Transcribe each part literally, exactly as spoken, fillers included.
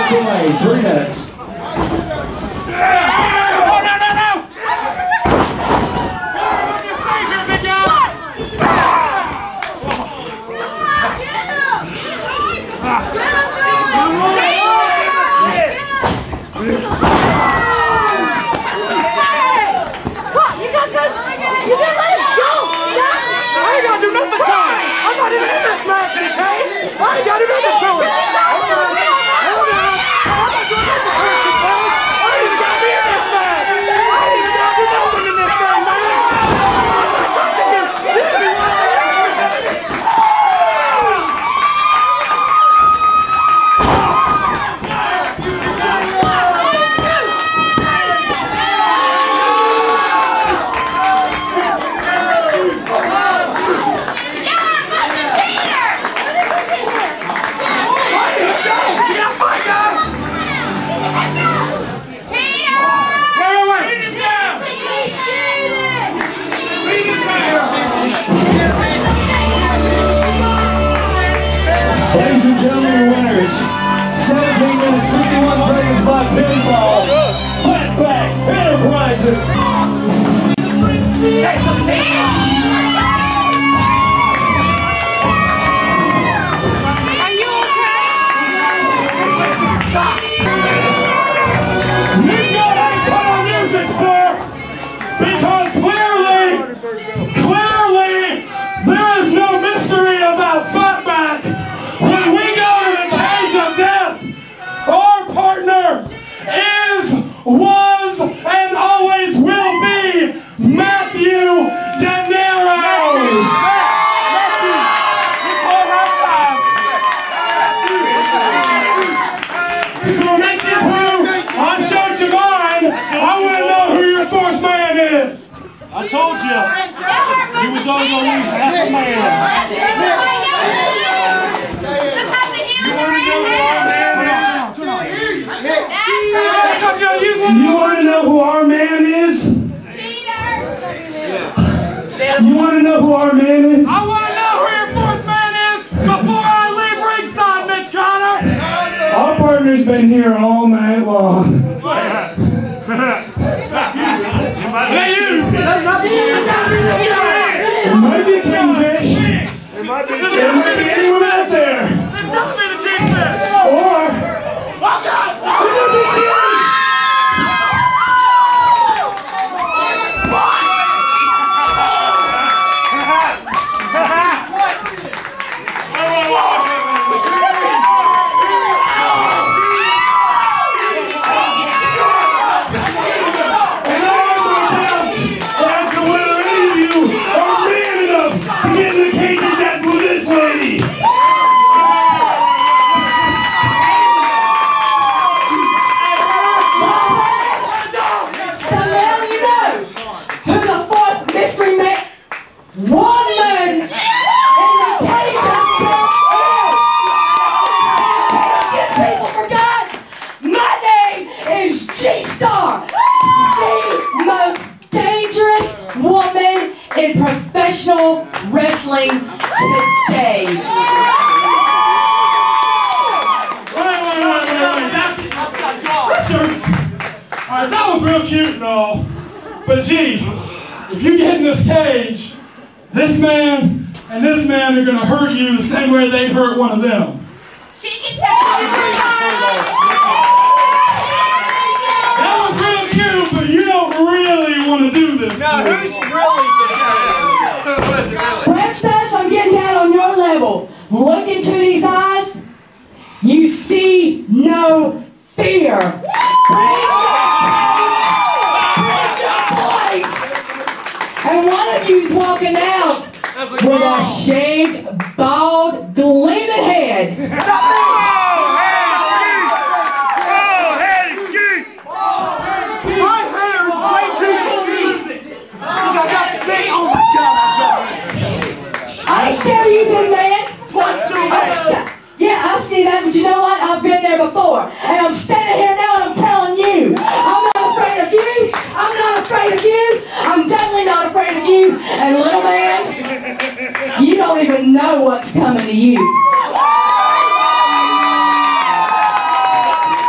minutes away. Three minutes. Ladies and gentlemen, the winners, seventeen minutes, fifty-one seconds by pinfall, Fatback Enterprises. Take the Are you okay? Stop. You gotta cut our music, sir, because clearly, clearly, there is no mystery about Fatback. When we go to the cage of death, our partner is, was, and always will be Matthew De Niro. So next year, on Church of Mine, I want to know who your fourth man is. I told you, he was only going to leave half a man. You want to know who our man is? You want to know who our man is? I want to know who your fourth man is before I leave ringside, Mitch Connor! Our partner's been here all night long. Hey, you! It might be Kingfish. It might be It might be anyone out there. It's definitely the Kingfish! Or it might be King. In professional wrestling today. Wait, wait, wait, wait, wait. That's, Richards. All right, that was real cute and all. But gee, if you get in this cage, this man and this man are going to hurt you the same way they hurt one of them. She can tell you. That was real cute, but you don't really want to do this. Now, who's really Brad Stutz, I'm getting down on your level. Look into these eyes. You see no fear. Bring your place. And one of you's walking out with a shaved, bald, gleaming head. I scare you, big man. Yeah, I see that, but you know what? I've been there before. And I'm standing here now and I'm telling you, I'm not afraid of you. I'm not afraid of you. I'm definitely not afraid of you. And little man, you don't even know what's coming to you.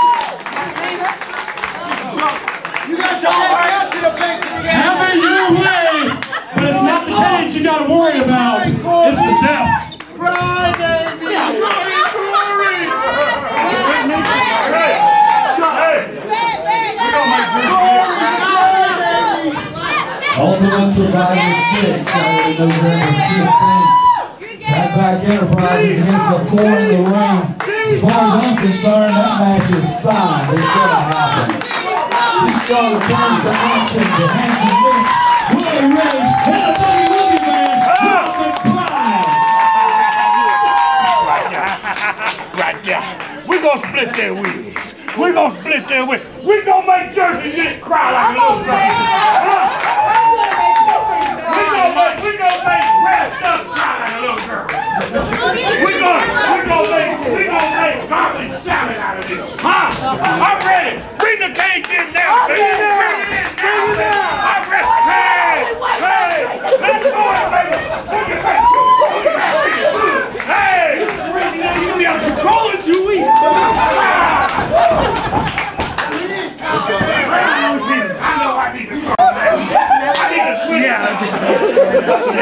Have it your way, but it's not the cage you gotta worry about. It's the death. Ultimate Survivor six, Saturday, November fifteenth. Backpack Enterprises against the four in the ring. As far as I'm concerned, that match is signed. It's going to happen. T-Star returns to action. The Hanson Mitch, Willie Rage, and the Boogie Woogie Man, Robin Pride. Right there. Right there. We're going to split their wheels. We're going to split their wheels. We're going to make Jersey get cry like a little brother.